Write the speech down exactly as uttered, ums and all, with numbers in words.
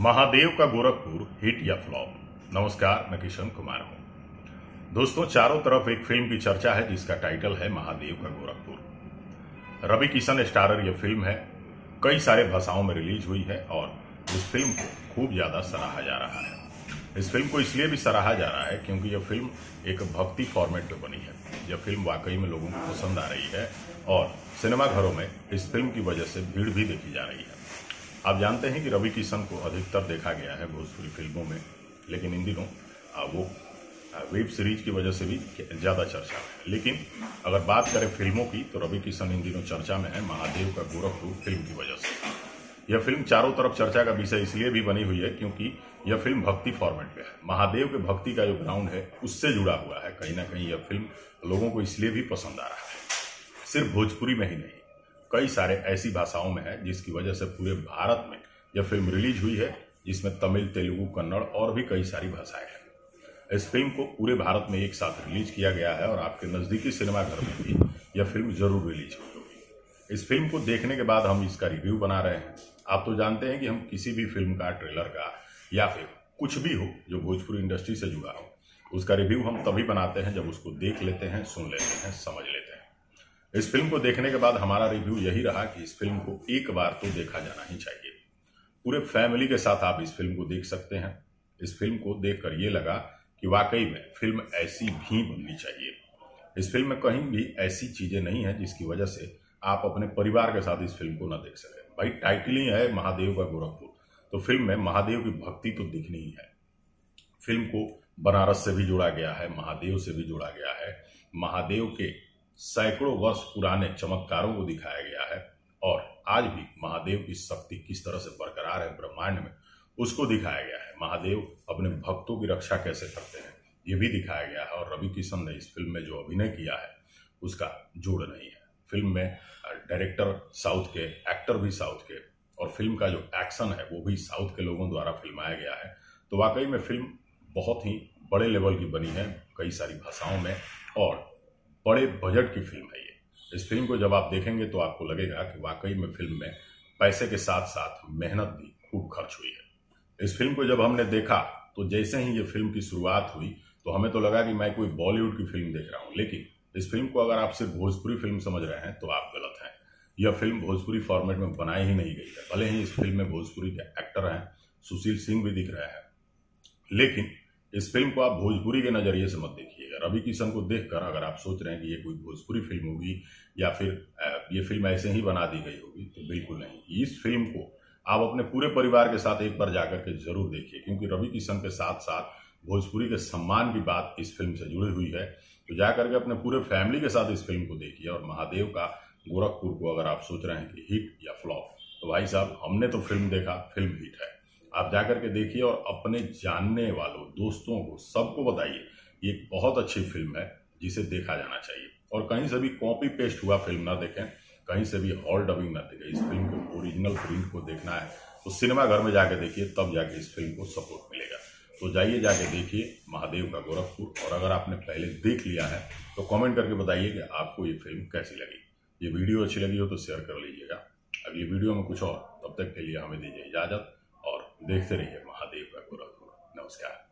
महादेव का गोरखपुर हिट या फ्लॉप। नमस्कार, मैं किशन कुमार हूं। दोस्तों, चारों तरफ एक फिल्म की चर्चा है जिसका टाइटल है महादेव का गोरखपुर। रवि किशन स्टारर यह फिल्म है, कई सारे भाषाओं में रिलीज हुई है और इस फिल्म को खूब ज्यादा सराहा जा रहा है। इस फिल्म को इसलिए भी सराहा जा रहा है क्योंकि यह फिल्म एक भक्ति फॉर्मेट पे बनी है। यह फिल्म वाकई में लोगों को पसंद आ रही है और सिनेमाघरों में इस फिल्म की वजह से भीड़ भी देखी जा रही है। आप जानते हैं कि रवि किशन को अधिकतर देखा गया है भोजपुरी फिल्मों में, लेकिन इन दिनों वो वेब सीरीज की वजह से भी ज़्यादा चर्चा है। लेकिन अगर बात करें फिल्मों की तो रवि किशन इन दिनों चर्चा में है महादेव का गोरखपुर फिल्म की वजह से। यह फिल्म चारों तरफ चर्चा का विषय इसलिए भी बनी हुई है क्योंकि यह फिल्म भक्ति फॉर्मेट पे है। महादेव के भक्ति का जो ग्राउंड है उससे जुड़ा हुआ है। कहीं ना कहीं यह फिल्म लोगों को इसलिए भी पसंद आ रहा है। सिर्फ भोजपुरी में ही नहीं, कई सारे ऐसी भाषाओं में है जिसकी वजह से पूरे भारत में यह फिल्म रिलीज हुई है, जिसमें तमिल, तेलुगु, कन्नड़ और भी कई सारी भाषाएं हैं। इस फिल्म को पूरे भारत में एक साथ रिलीज किया गया है और आपके नजदीकी सिनेमाघर में भी यह फिल्म जरूर रिलीज हुई होगी। इस फिल्म को देखने के बाद हम इसका रिव्यू बना रहे हैं। आप तो जानते हैं कि हम किसी भी फिल्म का, ट्रेलर का या फिर कुछ भी हो जो भोजपुरी इंडस्ट्री से जुड़ा हो, उसका रिव्यू हम तभी बनाते हैं जब उसको देख लेते हैं, सुन लेते हैं, समझ लेते हैं। इस फिल्म को देखने के बाद हमारा रिव्यू यही रहा कि इस फिल्म को एक बार तो देखा जाना ही चाहिए। पूरे फैमिली के साथ आप इस फिल्म को देख सकते हैं। इस फिल्म को देखकर ये लगा कि वाकई में फिल्म ऐसी भी बननी चाहिए। इस फिल्म में कहीं भी ऐसी चीजें नहीं है जिसकी वजह से आप अपने परिवार के साथ इस फिल्म को न देख सकें। भाई, टाइटल ही है महादेव का गोरखपुर, तो फिल्म में महादेव की भक्ति तो दिखनी ही है। फिल्म को बनारस से भी जोड़ा गया है, महादेव से भी जोड़ा गया है। महादेव के सैकड़ों वर्ष पुराने चमत्कारों को दिखाया गया है और आज भी महादेव की शक्ति किस तरह से बरकरार है ब्रह्मांड में, उसको दिखाया गया है। महादेव अपने भक्तों की रक्षा कैसे करते हैं ये भी दिखाया गया है और रवि किशन ने इस फिल्म में जो अभिनय किया है उसका जोड़ नहीं है। फिल्म में डायरेक्टर साउथ के, एक्टर भी साउथ के और फिल्म का जो एक्शन है वो भी साउथ के लोगों द्वारा फिल्माया गया है। तो वाकई में फिल्म बहुत ही बड़े लेवल की बनी है, कई सारी भाषाओं में और बड़े बजट की फिल्म है ये। इस फिल्म को जब आप देखेंगे तो आपको लगेगा कि वाकई में फिल्म में पैसे के साथ साथ मेहनत भी खूब खर्च हुई है। इस फिल्म को जब हमने देखा तो जैसे ही ये फिल्म की शुरुआत हुई तो हमें तो लगा कि मैं कोई बॉलीवुड की फिल्म देख रहा हूँ, लेकिन इस फिल्म को अगर आप सिर्फ भोजपुरी फिल्म समझ रहे हैं तो आप गलत हैं। यह फिल्म भोजपुरी फॉर्मेट में बनाई ही नहीं गई है। भले ही इस फिल्म में भोजपुरी के एक्टर हैं, सुशील सिंह भी दिख रहे हैं, लेकिन इस फिल्म को आप भोजपुरी के नजरिए से मत देखिएगा। रवि किशन को देखकर अगर आप सोच रहे हैं कि ये कोई भोजपुरी फिल्म होगी या फिर ये फिल्म ऐसे ही बना दी गई होगी, तो बिल्कुल नहीं। इस फिल्म को आप अपने पूरे परिवार के साथ एक बार जाकर के जरूर देखिए, क्योंकि रवि किशन के साथ साथ भोजपुरी के सम्मान की बात इस फिल्म से जुड़ी हुई है। तो जाकर के अपने पूरे फैमिली के साथ इस फिल्म को देखिए। और महादेव का गोरखपुर को अगर आप सोच रहे हैं कि हिट या फ्लॉप, तो भाई साहब, हमने तो फिल्म देखा, फिल्म हिट है। आप जाकर के देखिए और अपने जानने वालों, दोस्तों को, सबको बताइए ये एक बहुत अच्छी फिल्म है जिसे देखा जाना चाहिए। और कहीं से भी कॉपी पेस्ट हुआ फिल्म ना देखें, कहीं से भी हॉल डबिंग ना देखें। इस फिल्म को ओरिजिनल प्रिंट को देखना है तो सिनेमाघर में जाके देखिए, तब जाके इस फिल्म को सपोर्ट मिलेगा। तो जाइए, जाके देखिए महादेव का गोरखपुर। और अगर आपने पहले देख लिया है तो कॉमेंट करके बताइए कि आपको ये फिल्म कैसी लगी। ये वीडियो अच्छी लगी हो तो शेयर कर लीजिएगा। अगली वीडियो में कुछ और, तब तक के लिए हमें दीजिए इजाजत और देखते रहिए महादेव का गोरखपुर। नमस्कार।